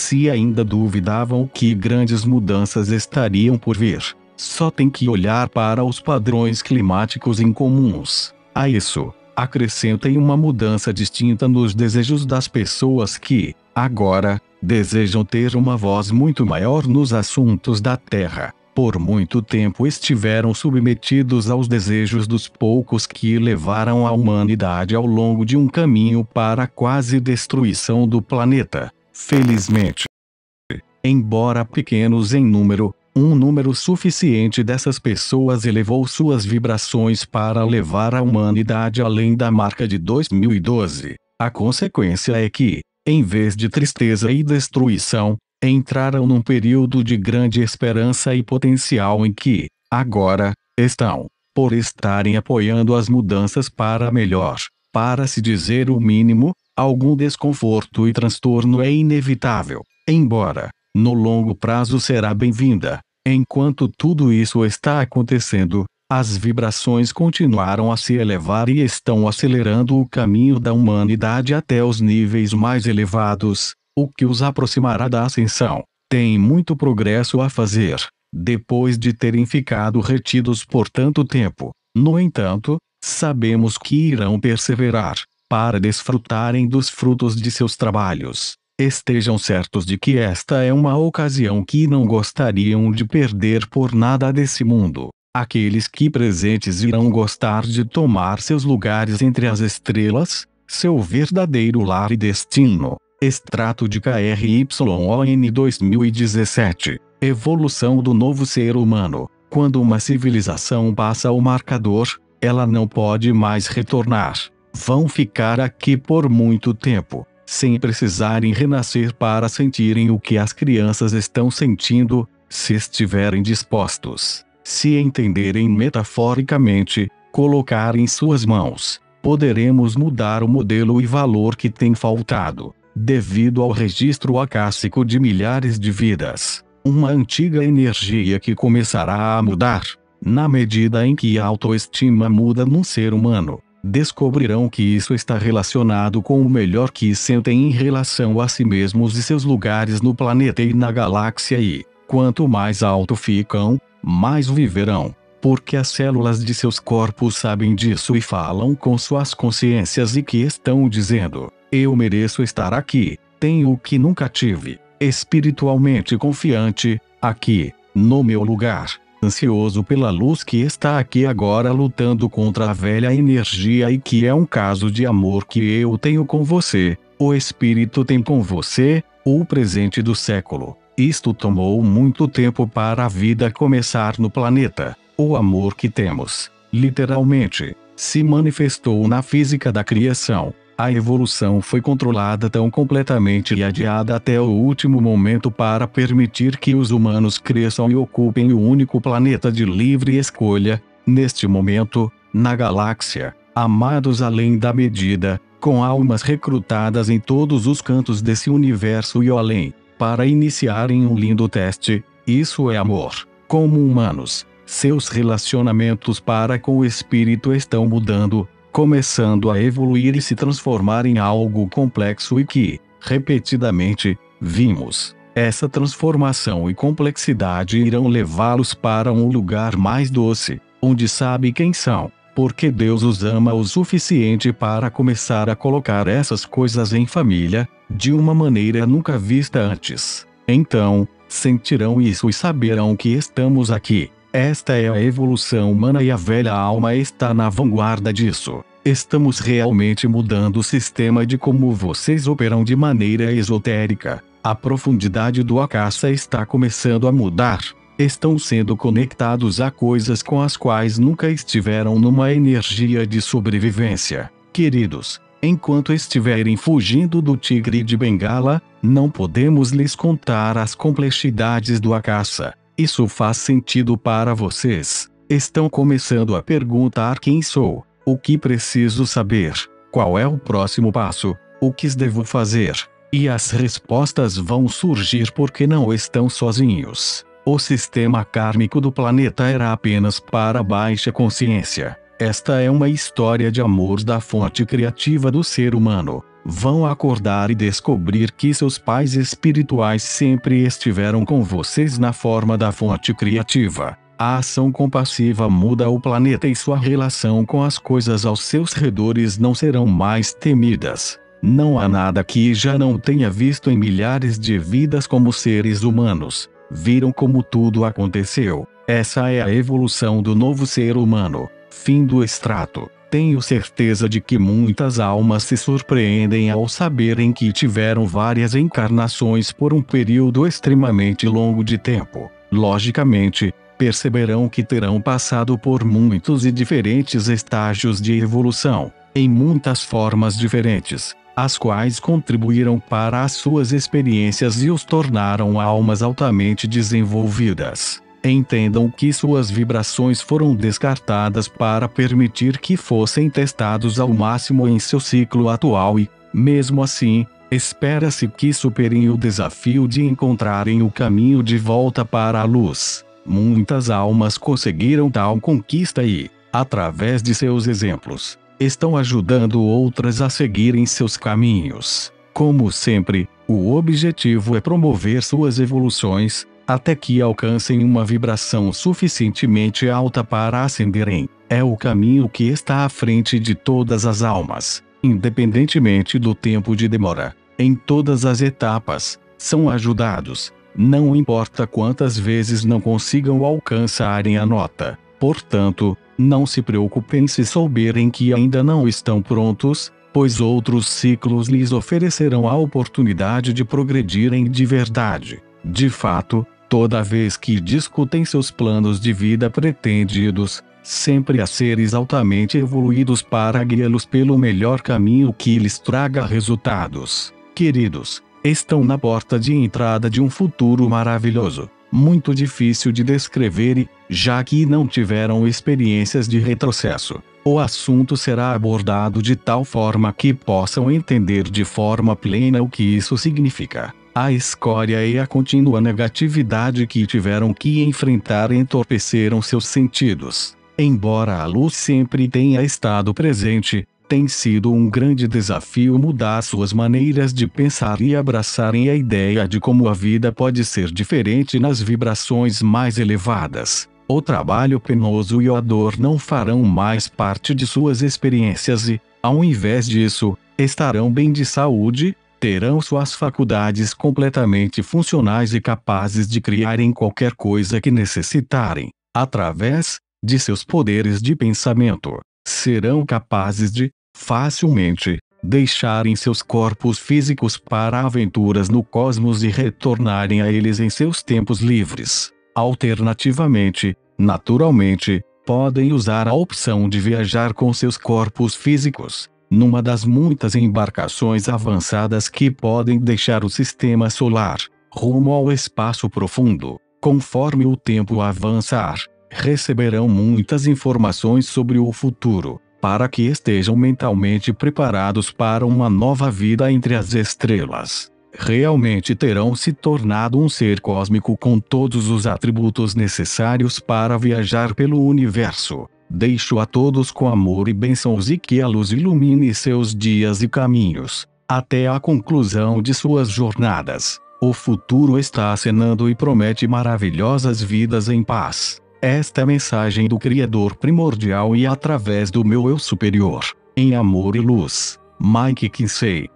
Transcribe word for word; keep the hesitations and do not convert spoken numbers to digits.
Se ainda duvidavam que grandes mudanças estariam por vir, só tem que olhar para os padrões climáticos incomuns. A isso, acrescentem uma mudança distinta nos desejos das pessoas que, agora, desejam ter uma voz muito maior nos assuntos da Terra. Por muito tempo estiveram submetidos aos desejos dos poucos que levaram a humanidade ao longo de um caminho para a quase destruição do planeta. Felizmente, embora pequenos em número, um número suficiente dessas pessoas elevou suas vibrações para levar a humanidade além da marca de dois mil e doze. A consequência é que, em vez de tristeza e destruição, entraram num período de grande esperança e potencial em que, agora, estão, por estarem apoiando as mudanças para melhor. Para se dizer o mínimo, algum desconforto e transtorno é inevitável, embora, no longo prazo será bem-vinda. Enquanto tudo isso está acontecendo, as vibrações continuaram a se elevar e estão acelerando o caminho da humanidade até os níveis mais elevados, o que os aproximará da ascensão. Tem muito progresso a fazer, depois de terem ficado retidos por tanto tempo. No entanto, sabemos que irão perseverar, para desfrutarem dos frutos de seus trabalhos. Estejam certos de que esta é uma ocasião que não gostariam de perder por nada desse mundo. Aqueles que presentes irão gostar de tomar seus lugares entre as estrelas, seu verdadeiro lar e destino. Extrato de K R Y O N dois mil e dezessete. Evolução do novo ser humano. Quando uma civilização passa o marcador, ela não pode mais retornar. Vão ficar aqui por muito tempo, sem precisarem renascer para sentirem o que as crianças estão sentindo, se estiverem dispostos. Se entenderem metaforicamente, colocar em suas mãos, poderemos mudar o modelo e valor que tem faltado, devido ao registro acássico de milhares de vidas. Uma antiga energia que começará a mudar, na medida em que a autoestima muda num ser humano. Descobrirão que isso está relacionado com o melhor que sentem em relação a si mesmos e seus lugares no planeta e na galáxia e, quanto mais alto ficam, mais viverão, porque as células de seus corpos sabem disso e falam com suas consciências e que estão dizendo: eu mereço estar aqui, tenho o que nunca tive, espiritualmente confiante, aqui, no meu lugar. Ansioso pela luz que está aqui agora lutando contra a velha energia e que é um caso de amor que eu tenho com você, o Espírito tem com você, o presente do século. Isto tomou muito tempo para a vida começar no planeta. O amor que temos, literalmente, se manifestou na física da criação. A evolução foi controlada tão completamente e adiada até o último momento para permitir que os humanos cresçam e ocupem o único planeta de livre escolha, neste momento, na galáxia, amados além da medida, com almas recrutadas em todos os cantos desse universo e além, para iniciarem um lindo teste. Isso é amor. Como humanos, seus relacionamentos para com o espírito estão mudando, começando a evoluir e se transformar em algo complexo e que, repetidamente, vimos. Essa transformação e complexidade irão levá-los para um lugar mais doce, onde sabe quem são, porque Deus os ama o suficiente para começar a colocar essas coisas em família, de uma maneira nunca vista antes. Então, sentirão isso e saberão que estamos aqui. Esta é a evolução humana e a velha alma está na vanguarda disso. Estamos realmente mudando o sistema de como vocês operam de maneira esotérica. A profundidade do Akasa está começando a mudar. Estão sendo conectados a coisas com as quais nunca estiveram numa energia de sobrevivência. Queridos, enquanto estiverem fugindo do tigre de Bengala, não podemos lhes contar as complexidades do Akasa. Isso faz sentido para vocês. Estão começando a perguntar quem sou, o que preciso saber, qual é o próximo passo, o que devo fazer. E as respostas vão surgir porque não estão sozinhos. O sistema kármico do planeta era apenas para a baixa consciência. Esta é uma história de amor da fonte criativa do ser humano. vão acordar e descobrir que seus pais espirituais sempre estiveram com vocês na forma da fonte criativa. A ação compassiva muda o planeta e sua relação com as coisas aos seus redores não serão mais temidas. Não há nada que já não tenha visto em milhares de vidas como seres humanos. Viram como tudo aconteceu. Essa é a evolução do novo ser humano. Fim do extrato. Tenho certeza de que muitas almas se surpreendem ao saberem que tiveram várias encarnações por um período extremamente longo de tempo. Logicamente, perceberão que terão passado por muitos e diferentes estágios de evolução, em muitas formas diferentes, as quais contribuíram para as suas experiências e os tornaram almas altamente desenvolvidas. Entendam que suas vibrações foram descartadas para permitir que fossem testados ao máximo em seu ciclo atual e, mesmo assim, espera-se que superem o desafio de encontrarem o caminho de volta para a luz. Muitas almas conseguiram tal conquista e, através de seus exemplos, estão ajudando outras a seguirem seus caminhos. Como sempre, o objetivo é promover suas evoluções, até que alcancem uma vibração suficientemente alta para ascenderem. É o caminho que está à frente de todas as almas, independentemente do tempo de demora. Em todas as etapas, são ajudados, não importa quantas vezes não consigam alcançarem a nota. Portanto, não se preocupem se souberem que ainda não estão prontos, pois outros ciclos lhes oferecerão a oportunidade de progredirem de verdade. De fato, toda vez que discutem seus planos de vida pretendidos, sempre há seres altamente evoluídos para guiá-los pelo melhor caminho que lhes traga resultados. Queridos, estão na porta de entrada de um futuro maravilhoso, muito difícil de descrever e, já que não tiveram experiências de retrocesso, o assunto será abordado de tal forma que possam entender de forma plena o que isso significa. A escória e a contínua negatividade que tiveram que enfrentar entorpeceram seus sentidos. Embora a luz sempre tenha estado presente, tem sido um grande desafio mudar suas maneiras de pensar e abraçarem a ideia de como a vida pode ser diferente nas vibrações mais elevadas. O trabalho penoso e a dor não farão mais parte de suas experiências e, ao invés disso, estarão bem de saúde, terão suas faculdades completamente funcionais e capazes de criarem qualquer coisa que necessitarem, através de seus poderes de pensamento. Serão capazes de, facilmente, deixarem seus corpos físicos para aventuras no cosmos e retornarem a eles em seus tempos livres. Alternativamente, naturalmente, podem usar a opção de viajar com seus corpos físicos, numa das muitas embarcações avançadas que podem deixar o sistema solar, rumo ao espaço profundo. Conforme o tempo avançar, receberão muitas informações sobre o futuro, para que estejam mentalmente preparados para uma nova vida entre as estrelas. Realmente terão se tornado um ser cósmico com todos os atributos necessários para viajar pelo universo. Deixo a todos com amor e bênçãos e que a luz ilumine seus dias e caminhos, até a conclusão de suas jornadas. O futuro está acenando e promete maravilhosas vidas em paz. Esta é a mensagem do Criador primordial e através do meu Eu superior, em amor e luz. Mike Kinsey.